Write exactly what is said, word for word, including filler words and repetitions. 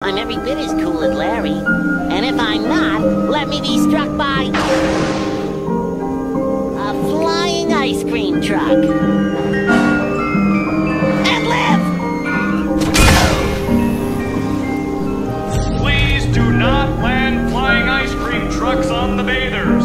I'm every bit as cool as Larry. And if I'm not, let me be struck by a flying ice cream truck. And live! Please do not land flying ice cream trucks on the bather.